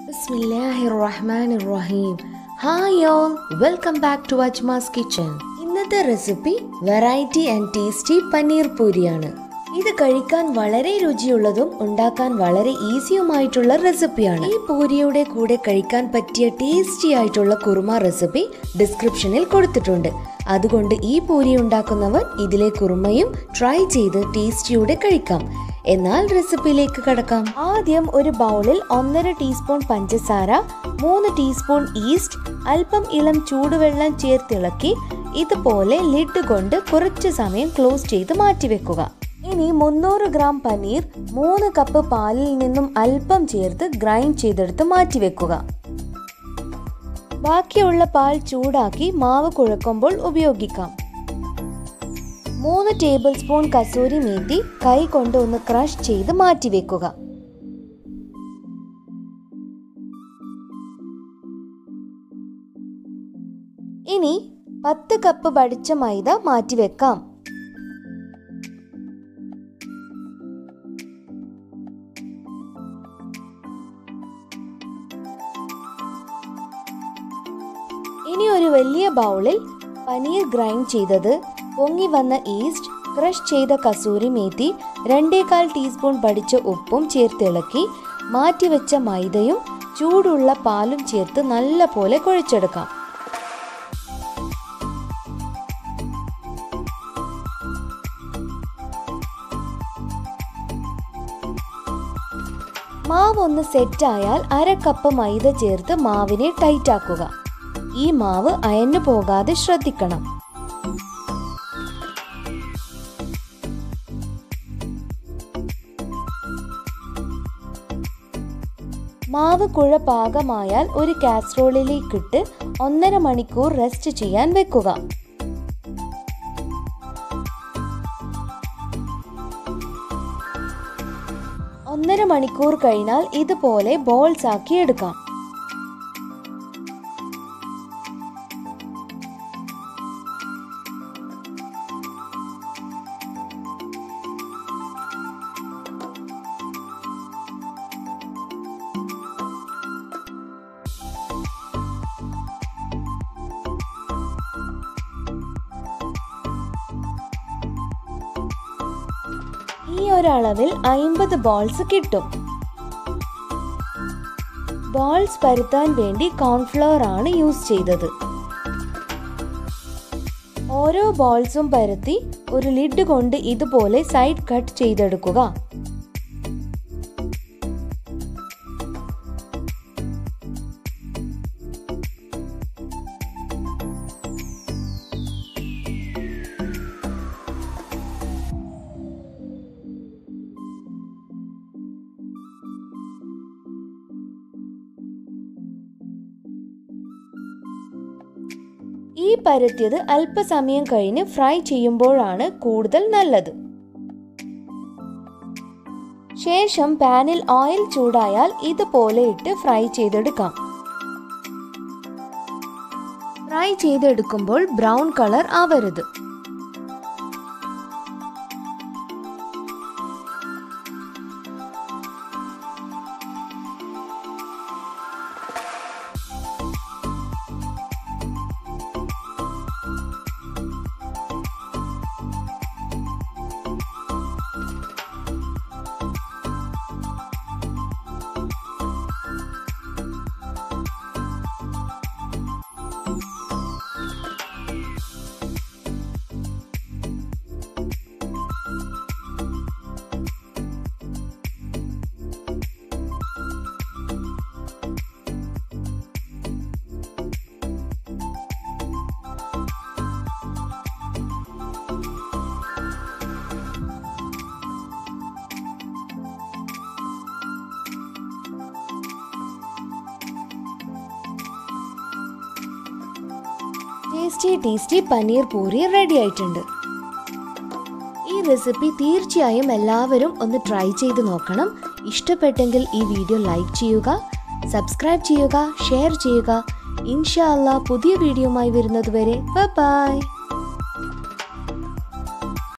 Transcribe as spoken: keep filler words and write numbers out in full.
Bismillahirrahmanirrahim. Hi all, welcome back to Ajmas kitchen. ഇന്നത്തെ recipe variety and tasty paneer പൂരിയാണ്. ഇത് കഴിക്കാൻ വളരെ രുചിയുള്ളതും ഉണ്ടാക്കാൻ വളരെ ഈസിയുമായിട്ടുള്ള റെസിപ്പിയാണ്. ഈ പൂരിയുടെ കൂടെ കഴിക്കാൻ പറ്റിയ ടേസ്റ്റി ആയിട്ടുള്ള കുറുമ റെസിപ്പി ഡിസ്ക്രിപ്ഷനിൽ കൊടുത്തിട്ടുണ്ട്. അതുകൊണ്ട് ഈ പൂരി ഉണ്ടാക്കുന്നവർ ഇതിലെ കുറുമയും ട്രൈ ചെയ്ത് ടേസ്റ്റിയോടെ കഴിക്കാം. എന്നാൽ റെസിപ്പിയിലേക്ക് കടക്കാം. ആദ്യം ഒരു ബൗളിൽ ഒന്നര ടീസ്പൂൺ പഞ്ചസാര, മൂന്ന് ടീസ്പൂൺ ഈസ്റ്റ്, അല്പം ഇളം ചൂടുവെള്ളം ചേർത്തിളക്കി ഇതുപോലെ ലിഡ് കൊണ്ട് കുറച്ച് സമയം ക്ലോസ് ചെയ്ത് മാറ്റിവെക്കുക. ഇനി മുന്നൂറ് ഗ്രാം പനീർ മൂന്ന് കപ്പ് പാലിൽ നിന്നും അല്പം ചേർത്ത് ഗ്രൈൻഡ് ചെയ്തെടുത്ത് മാറ്റിവെക്കുക. ബാക്കിയുള്ള പാൽ ചൂടാക്കി മാവ് കുഴക്കുമ്പോൾ ഉപയോഗിക്കാം. മൂന്ന് ടേബിൾ സ്പൂൺ കസൂരി മേത്തി കൈ കൊണ്ട് ഒന്ന് ക്രഷ് ചെയ്ത് മാറ്റിവെക്കുക. ഇനി പത്ത് കപ്പ് വടിച്ച മൈദ മാറ്റിവെക്കാം. ഇനി ഒരു വലിയ ബൗളിൽ പനീർ ഗ്രൈൻഡ് ചെയ്തത്, പൊങ്ങി വന്ന ഈസ്റ്റ്, ക്രഷ് ചെയ്ത കസൂരി മേത്തി, രണ്ടേകാൽ ടീസ്പൂൺ പൊടിച്ച ഉപ്പും ചേർത്തിളക്കി മാറ്റിവെച്ച മൈദയും ചൂടുള്ള പാലും ചേർത്ത് നല്ല പോലെ കുഴച്ചെടുക്കാം. മാവ് ഒന്ന് സെറ്റായാൽ അര കപ്പ് മൈദ ചേർത്ത് മാവിനെ ടൈറ്റ് ആക്കുക. ഈ മാവ് അയഞ്ഞു പോകാതെ ശ്രദ്ധിക്കണം. മാവ് കുഴ പാകമായാൽ ഒരു കാസറോളിലേക്കിട്ട് ഒന്നര മണിക്കൂർ റെസ്റ്റ് ചെയ്യാൻ വെക്കുക. ഒന്നര മണിക്കൂർ കഴിഞ്ഞാൽ ഇതുപോലെ ബോൾസ് ആക്കി എടുക്കാം. ഈ ഒരളവിൽ അമ്പത് ബോൾസ് കിട്ടും. ബോൾസ് പരത്താൻ വേണ്ടി കോൺഫ്ലവർ ആണ് യൂസ് ചെയ്തത്. ഓരോ ബോൾസും പരത്തി ഒരു ലിഡ് കൊണ്ട് ഇതുപോലെ സൈഡ് കട്ട് ചെയ്തെടുക്കുക. ഈ പരത്തിയത് അല്പസമയം കഴിഞ്ഞ് ഫ്രൈ ചെയ്യുമ്പോഴാണ് കൂടുതൽ നല്ലത്. ശേഷം പാനിൽ ഓയിൽ ചൂടായാൽ ഇതുപോലെ ഇട്ട് ഫ്രൈ ചെയ്തെടുക്കാം. ഫ്രൈ ചെയ്തെടുക്കുമ്പോൾ ബ്രൗൺ കളർ ആവരുത്. Tasty tasty paneer puri ready ആയിട്ടുണ്ട്. ഈ റെസിപ്പി തീർച്ചയായും എല്ലാവരും ഒന്ന് ട്രൈ ചെയ്ത് നോക്കണം. ഇഷ്ടപ്പെട്ടെങ്കിൽ ഈ വീഡിയോ ലൈക്ക് ചെയ്യുക, സബ്സ്ക്രൈബ് ചെയ്യുക, ഷെയർ ചെയ്യുക. ഇൻഷാ അല്ലാഹ് പുതിയ വീഡിയോയുമായി വരുന്നതുവരെ ബൈ ബൈ.